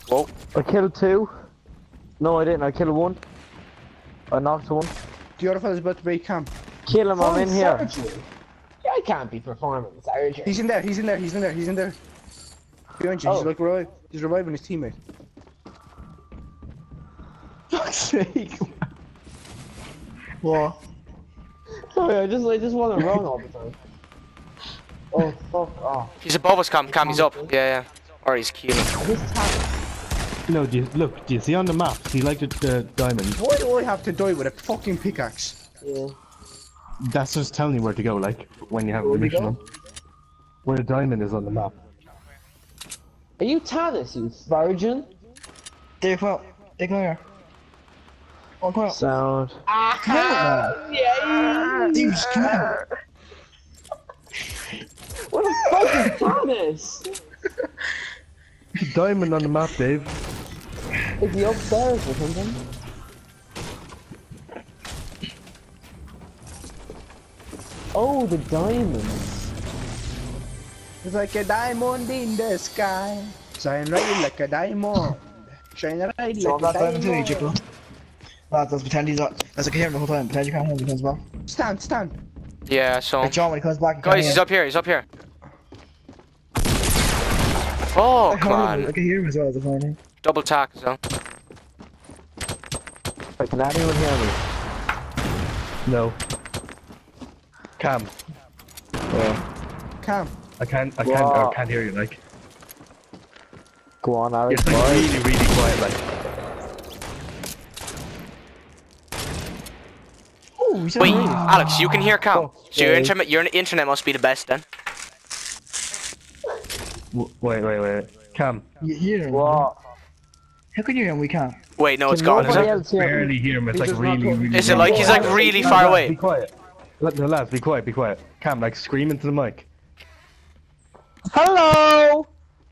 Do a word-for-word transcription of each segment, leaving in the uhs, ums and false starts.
Whoa. I killed two. No, I didn't. I killed one. I knocked one. The other fella's about to break camp. Kill him, I'm in here. Surgery? Yeah, I can't be performing surgery. He's in there, he's in there, he's in there, he's in there. Behind you, Oh. he's like revive. He's reviving his teammate. Fuck's sake. What? Sorry, I just I just want to run all the time. Oh fuck off. He's above us, Cam. Cam, he's up. Yeah, yeah. Or he's killing. This time. No, do you, look, do you see on the map? See, like the, the diamond? Why do I have to die with a fucking pickaxe? Yeah. That's just telling you where to go, like, when you have a Where we mission go? on. Where the diamond is on the map. Are you Tannis, you virgin? There, come out. There, come here. Oh, come out. Sound. Come out, man. Dude, just come out. What the fuck is Tannis? Diamond on the map, Dave. Is he upstairs or something? Oh, the diamonds. It's like a diamond in the sky. Shine right like a diamond. Shine right like So I'm not a diamond to you, diamond. Chico. Lad, let's pretend he's not. As I can hear him the whole time. Pretend you can't hear him when he comes back. Stand, stand. Yeah, so. Like John, when he comes back, you can't Guys, hear he's him. up here. He's up here. Oh, I come heard him, I on. can hear him as well as the morning. Double tack, so. Wait, can anyone hear me? No. Cam. Yeah. Cam. I can't, I can't, Wow. I can't hear you, like. Go on, Alex. It's like boy. really, really quiet, like. Oh, he's Wait, on Alex, you can hear Cam. Oh, So your okay. internet, your internet must be the best then. W wait, wait, wait. Cam. You hear him? What? How can you hear him? We can't. Wait, no, it's Can gone, is nobody it? else hear me? Barely hear him, it's He's like just really, not really. Is it like he's like really far Be away? quiet. Let the lads, be quiet, be quiet. Cam, like scream into the mic. Hello!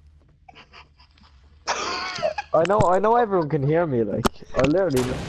I know, I know everyone can hear me, like, I literally know.